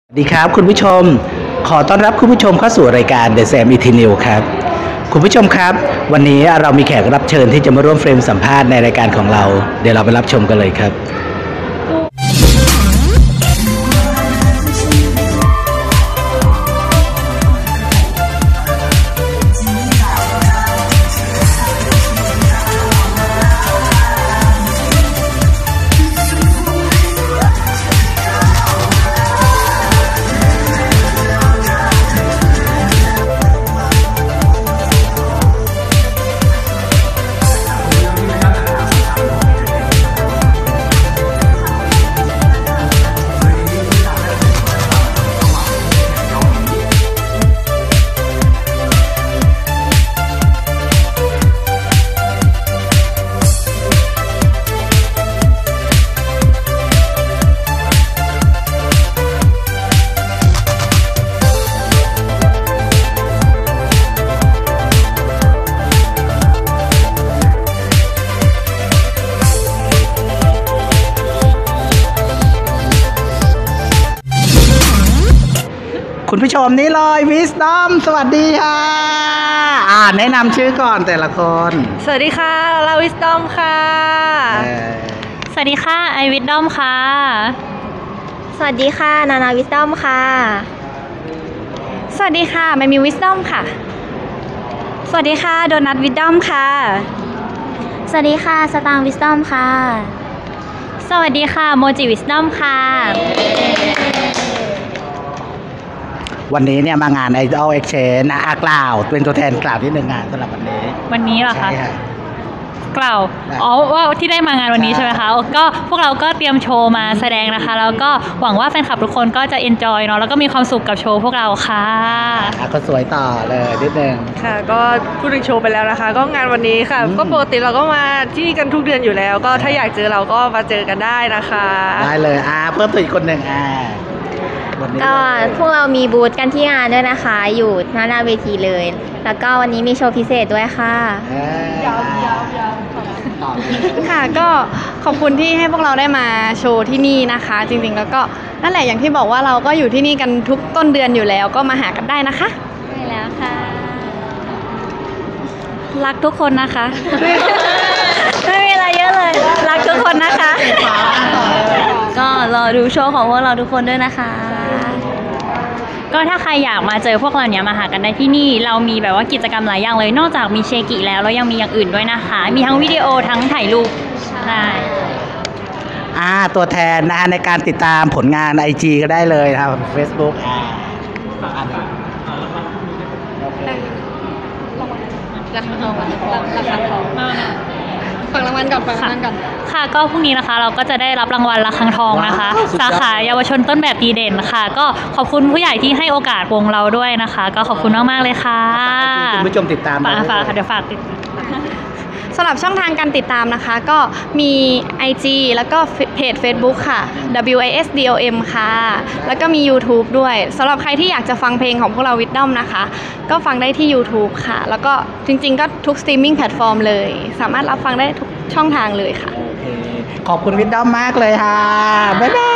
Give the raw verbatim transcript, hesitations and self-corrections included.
สวัสดีครับคุณผู้ชมขอต้อนรับคุณผู้ชมเข้าสู่รายการ The Sam Eternal ครับคุณผู้ชมครับวันนี้เรามีแขกรับเชิญที่จะมาร่วมเฟรมสัมภาษณ์ในรายการของเราเดี๋ยวเราไปรับชมกันเลยครับคุณผู้ชมนี่เลยวิสดอมสวัสดีค่ะอ่าแนะนำชื่อก่อนแต่ละคนสวัสดีค่ะลาวิสดอมค่ะสวัสดีค่ะไอวิสดอมค่ะสวัสดีค่ะนานาวิสดอมค่ะสวัสดีค่ะแมมิวิสดอมค่ะสวัสดีค่ะโดนัทวิสดอมค่ะสวัสดีค่ะสตางวิสดอมค่ะสวัสดีค่ะโมจิวิสดอมค่ะวันนี้เนี่ยมางาน Idol Exchange นะกล่าวเป็นตัวแทนกล่าวที่หนึ่งงานสำหรับวันนี้วันนี้เหรอคะกล่าวอ๋อว่าที่ได้มางานวันนี้ใช่ไหมคะก็พวกเราก็เตรียมโชว์มาแสดงนะคะแล้วก็หวังว่าแฟนคลับทุกคนก็จะเอนจอยเนาะแล้วก็มีความสุขกับโชว์พวกเราค่ะก็สวยต่อเลยนิดนึงค่ะก็พูดถึงโชว์ไปแล้วนะคะก็งานวันนี้ค่ะก็ปกติเราก็มาที่นี่กันทุกเดือนอยู่แล้วก็ถ้าอยากเจอเราก็มาเจอกันได้นะคะได้เลยอ่าเพิ่มตัวอีกคนหนึ่งอ่าก็พวกเรามีบูธกันที่งานด้วยนะคะอยู่หน้าหน้าเวทีเลยแล้วก็วันนี้มีโชว์พิเศษด้วยค่ะยาวยาวยาวค่ะก็ขอบคุณที่ให้พวกเราได้มาโชว์ที่นี่นะคะจริงๆแล้วก็นั่นแหละอย่างที่บอกว่าเราก็อยู่ที่นี่กันทุกต้นเดือนอยู่แล้วก็มาหากันได้นะคะใช่แล้วค่ะรักทุกคนนะคะไม่มีอะไรเยอะเลยรักทุกคนนะคะก็รอดูโชว์ของพวกเราทุกคนด้วยนะคะก็ถ้าใครอยากมาเจอพวกเราเนี่ยมาหากันได้ที่นี่เรามีแบบว่ากิจกรรมหลายอย่างเลยนอกจากมีเชกิแล้วเรายังมีอย่างอื่นด้วยนะคะมีทั้งวิดีโอทั้งถ่ายรูปใช่อ่าตัวแทนนะในการติดตามผลงาน ไอ จี ก็ได้เลยนะครับ Facebook อ่าราคาทองราคาทองฝั่งรางวัลก่อนฝั่งรางวัลก่อนค่ะก็พรุ่งนี้นะคะเราก็จะได้รับรางวัลระฆังทองนะคะสาขาเยาวชนต้นแบบดีเด่นค่ะก็ขอบคุณผู้ใหญ่ที่ให้โอกาสวงเราด้วยนะคะก็ขอบคุณมากๆเลยค่ะคุณผู้ชมติดตามฝากฝากค่ะเดี๋ยวฝากติดสำหรับช่องทางการติดตามนะคะก็มี ไอ จี แล้วก็เพจ Facebook ค่ะ ดับเบิลยู ไอ เอส ดี โอ เอ็ม ค่ะแล้วก็มี YouTube ด้วยสำหรับใครที่อยากจะฟังเพลงของพวกเราวิดดอมนะคะก็ฟังได้ที่ YouTube ค่ะแล้วก็จริงๆก็ทุกสตรีมมิ่งแพลตฟอร์มเลยสามารถรับฟังได้ทุกช่องทางเลยค่ะขอบคุณวิดดอมมากเลยค่ะบ๊ายบาย